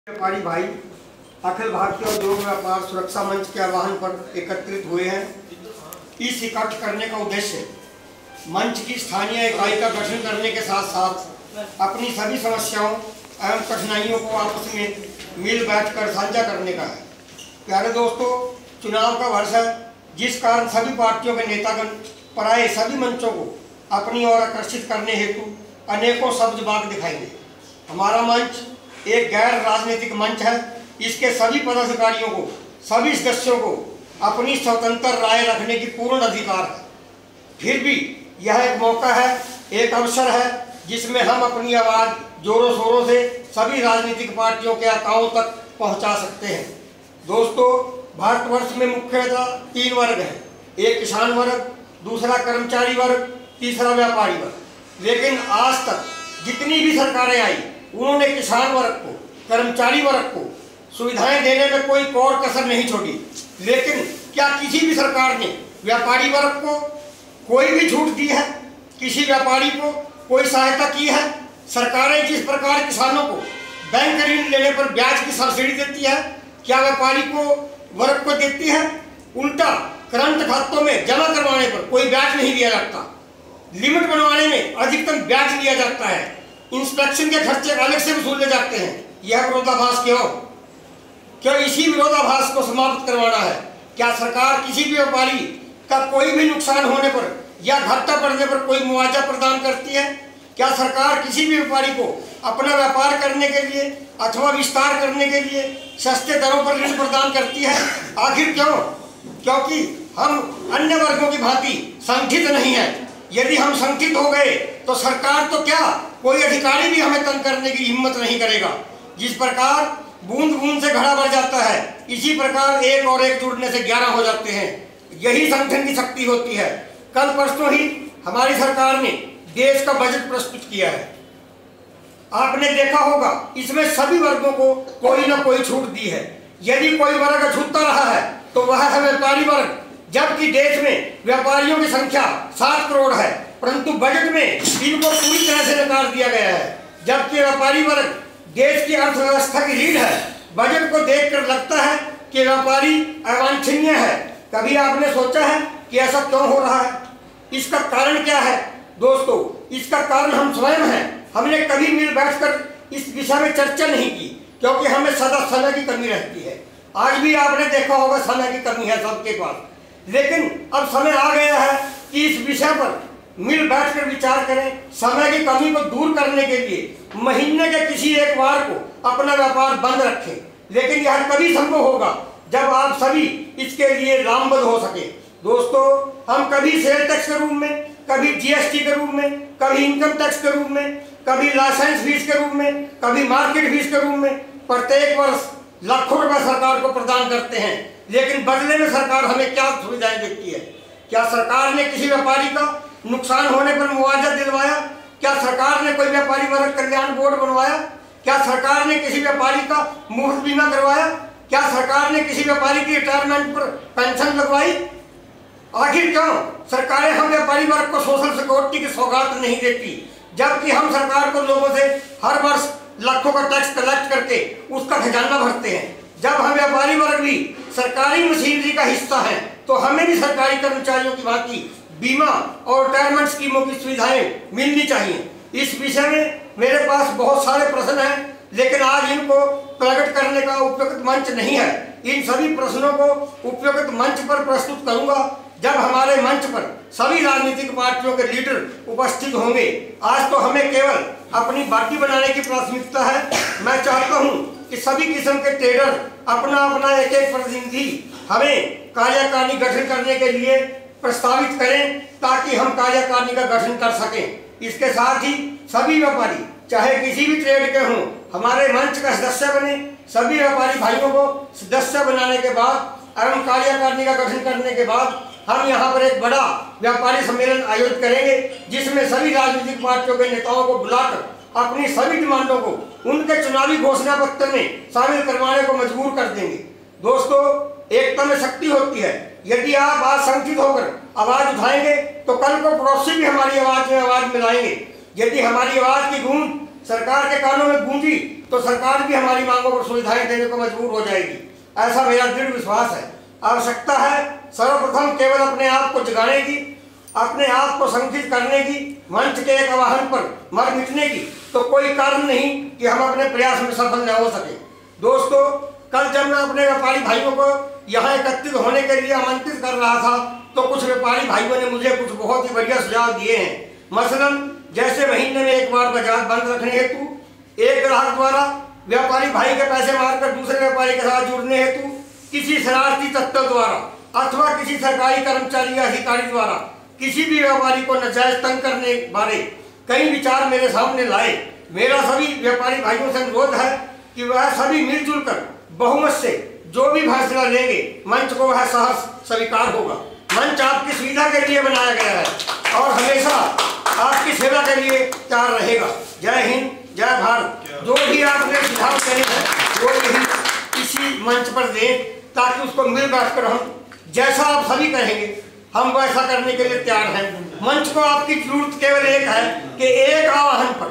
व्यापारी भाई अखिल भारतीय उद्योग व्यापार सुरक्षा मंच के आह्वान पर एकत्रित हुए हैं। इस इकट्ठ करने का उद्देश्य मंच की स्थानीय इकाई का गठन करने के साथ साथ अपनी सभी समस्याओं एवं कठिनाइयों को आपस में मिल बैठकर साझा करने का है। प्यारे दोस्तों, चुनाव का वर्ष है, जिस कारण सभी पार्टियों के नेतागण पराये सभी मंचों को अपनी ओर आकर्षित करने हेतु अनेकों शब्द बाग दिखाएंगे। हमारा मंच एक गैर राजनीतिक मंच है। इसके सभी पदाधिकारियों को, सभी सदस्यों को अपनी स्वतंत्र राय रखने की पूर्ण अधिकार है। फिर भी यह एक मौका है, एक अवसर है, जिसमें हम अपनी आवाज़ जोरों शोरों से सभी राजनीतिक पार्टियों के आकाओं तक पहुंचा सकते हैं। दोस्तों, भारतवर्ष में मुख्यतः 3 वर्ग हैं, एक किसान वर्ग, दूसरा कर्मचारी वर्ग, तीसरा व्यापारी वर्ग। लेकिन आज तक जितनी भी सरकारें आई, उन्होंने किसान वर्ग को, कर्मचारी वर्ग को सुविधाएं देने में कोई कोर कसर नहीं छोड़ी। लेकिन क्या किसी भी सरकार ने व्यापारी वर्ग को कोई भी छूट दी है? किसी व्यापारी को कोई सहायता की है? सरकारें जिस प्रकार किसानों को बैंक ऋण लेने पर ब्याज की सब्सिडी देती है, क्या व्यापारी को वर्ग को देती है? उल्टा करंट खातों में जमा करवाने पर कोई ब्याज नहीं दिया जाता, लिमिट बनवाने में अधिकतम ब्याज लिया जाता है, इंस्पेक्शन के खर्चे अलग से वसूले जाते हैं। यह विरोधाभास क्यों इसी विरोधाभास को समाप्त करवाना है? क्या सरकार किसी भी व्यापारी का कोई भी नुकसान होने पर या घाटा पड़ने पर कोई मुआवजा प्रदान करती है? क्या सरकार किसी भी व्यापारी को अपना व्यापार करने के लिए अथवा विस्तार करने के लिए सस्ते दरों पर ऋण प्रदान करती है? आखिर क्यों? क्योंकि हम अन्य वर्गों की भांति संगठित नहीं है। यदि हम संगठित हो गए तो सरकार तो क्या, कोई अधिकारी भी हमें तंग करने की हिम्मत नहीं करेगा। जिस प्रकार बूंद बूंद से घड़ा भर जाता है, इसी प्रकार 1 और 1 जुड़ने से 11 हो जाते हैं। यही संगठन की शक्ति होती है। कल परसों ही हमारी सरकार ने देश का बजट प्रस्तुत किया है। आपने देखा होगा, इसमें सभी वर्गों को कोई ना कोई छूट दी है। यदि कोई वर्ग अछूता रहा है तो वह है व्यापारी वर्ग। जबकि देश में व्यापारियों की संख्या 7 करोड़ है, परंतु बजट में इनको पूरी तरह से नकार दिया गया है। जबकि व्यापारी वर्ग देश की अर्थव्यवस्था की रीढ़ है। बजट को देखकर लगता है कि व्यापारी अवांछनीय है। कभी आपने सोचा है कि ऐसा क्यों हो रहा है? इसका कारण क्या है? दोस्तों, इसका कारण हम स्वयं हैं। हमने कभी मिल बैठकर इस विषय में चर्चा नहीं की, क्योंकि हमें सदा समय की कमी रहती है। आज भी आपने देखा होगा, समय की कमी है सबके पास। लेकिन अब समय आ गया है कि इस विषय पर मिल बैठकर विचार करें। समय की कमी को दूर करने के लिए महीने के किसी एक वार को अपना व्यापार बंद रखें। लेकिन यह तभी संभव होगा जब आप सभी इसके लिए लामबद्ध हो सके। दोस्तों, हम कभी सेल टैक्स के रूप में, कभी जीएसटी के रूप में, कभी इनकम टैक्स के रूप में, कभी लाइसेंस फीस के रूप में, कभी मार्केट फीस के रूप में प्रत्येक वर्ष लाखों रुपए सरकार को प्रदान करते हैं। लेकिन बदले में सरकार हमें क्या सुविधाएं देती है? क्या सरकार ने किसी व्यापारी का नुकसान होने पर मुआवजा दिलवाया? क्या सरकार ने कोई व्यापारी वर्ग कल्याण बोर्ड बनवाया? क्या सरकार ने किसी व्यापारी का मुफ्त बीमा करवाया? क्या सरकार ने किसी व्यापारी की रिटायरमेंट पर पेंशन लगवाई? आखिर क्यों सरकारें हम व्यापारी वर्ग को सोशल सिक्योरिटी की सौगात नहीं देती, जबकि हम सरकार को लोगों से हर वर्ष लाखों का टैक्स कलेक्ट करके उसका खजाना भरते हैं? जब हम व्यापारी वर्ग भी सरकारी मशीनरी का हिस्सा है, तो हमें भी सरकारी कर्मचारियों की भांति बीमा और रिटायरमेंट स्कीमों की सुविधाएं मिलनी चाहिए। इस विषय में मेरे पास बहुत सारे प्रश्न हैं, लेकिन आज इनको प्रकट करने का उपयुक्त मंच नहीं है। इन सभी प्रश्नों को उपयुक्त मंच पर प्रस्तुत करूंगा जब हमारे मंच पर सभी राजनीतिक पार्टियों के लीडर उपस्थित होंगे। आज तो हमें केवल अपनी पार्टी बनाने की प्राथमिकता है। मैं चाहता हूं कि सभी किस्म के ट्रेडर अपना अपना एक प्रतिनिधि हमें कार्यकारिणी गठन करने के लिए प्रस्तावित करें, ताकि हम कार्यकारिणी का गठन कर सकें। इसके साथ ही सभी व्यापारी, चाहे किसी भी ट्रेड के हों, हमारे मंच का सदस्य बने। सभी व्यापारी भाइयों को सदस्य बनाने के बाद एवं कार्यकारिणी का गठन करने के बाद हम यहाँ पर एक बड़ा व्यापारी सम्मेलन आयोजित करेंगे, जिसमें सभी राजनीतिक पार्टियों के नेताओं को बुलाकर अपनी सभी डिमांडों को उनके चुनावी घोषणा पत्र में शामिल करवाने को मजबूर कर देंगे। दोस्तों, एकता में शक्ति होती है। यदि आप आज संगठित होकर आवाज उठाएंगे तो कल को पड़ोसी भी हमारी आवाज में आवाज मिलाएंगे। यदि हमारी आवाज की गूंज सरकार के कानों में गूंजी तो सरकार भी हमारी मांगों पर सुविधाएं देने को मजबूर हो जाएगी। ऐसा मेरा दृढ़ विश्वास है। आवश्यकता है सर्वप्रथम केवल अपने आप को जगाने की, अपने आप को संगठित करने की, मंच के एक आह्वान पर मर मिटने की, तो कोई कारण नहीं कि हम अपने प्रयास में सफल न हो सके। दोस्तों, कल जब मैं अपने व्यापारी भाइयों को यहाँ एकत्रित होने के लिए आमंत्रित कर रहा था तो कुछ व्यापारी भाइयों ने मुझे कुछ बहुत ही बढ़िया सुझाव दिए हैं। मसलन जैसे महीने में एक बार बाजार बंद रखने हेतु एक ग्राहक द्वारा व्यापारी भाई के पैसे मारकर दूसरे व्यापारी के साथ जुड़ने हेतु किसी शरारती तत्व द्वारा अथवा किसी सरकारी कर्मचारी या अधिकारी द्वारा किसी भी व्यापारी को नाजायज तंग करने बारे कई विचार मेरे सामने लाए। मेरा सभी व्यापारी भाइयों से अनुरोध है कि वह सभी मिलजुल कर बहुमत से जो भी फैसला लेंगे मंच को वह सहर्ष स्वीकार होगा। मंच आपकी सुविधा के लिए बनाया गया है और हमेशा आपकी सेवा के लिए तैयार रहेगा। जय हिंद, जय भारत। जो भी आपने सुझाव देने हैं वो यही इसी मंच पर दें ताकि उसको मिल बैठकर हम जैसा आप सभी कहेंगे हम वैसा करने के लिए तैयार हैं। मंच को आपकी जरूरत केवल एक है कि एक आह्वान पर